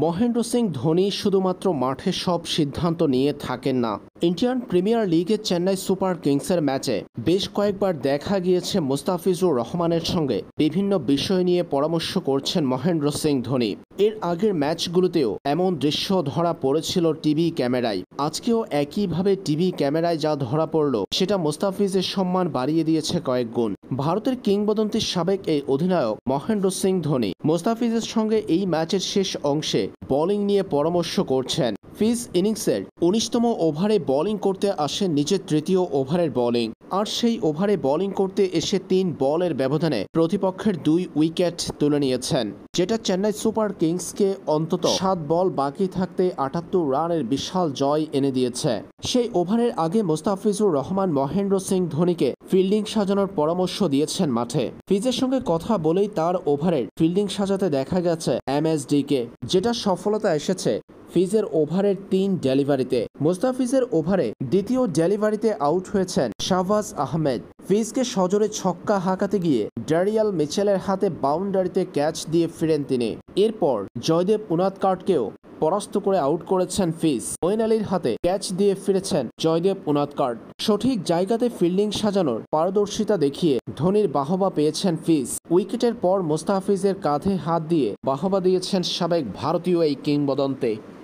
মহেন্দ্র সিং ধোনি শুধুমাত্র মাঠে সব সিদ্ধান্ত নিয়ে থাকেন না। ইন্ডিয়ান প্রিমিয়ার লিগে চেন্নাই সুপার কিংসের ম্যাচে বেশ কয়েকবার দেখা গিয়েছে মুস্তাফিজুর রহমানের সঙ্গে বিভিন্ন বিষয় নিয়ে পরামর্শ করছেন মহেন্দ্র সিং ধোনি। এর আগের ম্যাচগুলোতেও এমন দৃশ্য ধরা পড়েছিল টিভি ক্যামেরায়। আজকেও একইভাবে টিভি ক্যামেরায় যা ধরা পড়ল সেটা মুস্তাফিজের সম্মান বাড়িয়ে দিয়েছে কয়েক গুণ। ভারতের কিংবদন্তির সাবেক এই অধিনায়ক মহেন্দ্র সিং ধোনি মুস্তাফিজের সঙ্গে এই ম্যাচের শেষ অংশে বোলিং নিয়ে পরামর্শ করছেন। ফিজ ইনিংসের ১৯তম ওভারে বোলিং করতে আসেন নিজের তৃতীয় ওভারের বোলিং, আর সেই ওভারে বোলিং করতে এসে ৩ বলের ব্যবধানে প্রতিপক্ষের ২ উইকেট তুলে নিয়েছেন, যেটা চেন্নাই সুপার কিংসকে অন্তত ৭ বল বাকি থাকতে ৭৮ রানের বিশাল জয় এনে দিয়েছে। সেই ওভারের আগে মুস্তাফিজুর রহমান মহেন্দ্র সিং ধোনিকে ফিল্ডিং সাজানোর পরামর্শ দিয়েছেন মাঠে। ফিজের সঙ্গে কথা বলেই তার ওভারের ফিল্ডিং সাজাতে দেখা গেছে এমএসডিকে, যেটা সফলতা এসেছে ফিজের ওভারের ৩ ডেলিভারিতে। মুস্তাফিজের ওভারে দ্বিতীয় ডেলিভারিতে আউট হয়েছেন শাহবাজ আহমেদ। ফিজকে সজোরে ছক্কা হাঁকাতে গিয়ে ড্যারিয়াল মিচেলের হাতে বাউন্ডারিতে ক্যাচ দিয়ে ফিরেন তিনি। এরপর জয়দেব উনাদকাটকেও পরাস্ত করে আউট করেছেন ফিজ। মঈন আলীর হাতে ক্যাচ দিয়ে ফিরেছেন জয়দেব উনাদকাট। সঠিক জায়গাতে ফিল্ডিং সাজানোর পারদর্শিতা দেখিয়ে ধোনির বাহবা পেয়েছেন ফিজ। উইকেটের পর মুস্তাফিজের কাঁধে হাত দিয়ে বাহবা দিয়েছেন সাবেক ভারতীয় এই কিংবদন্তি।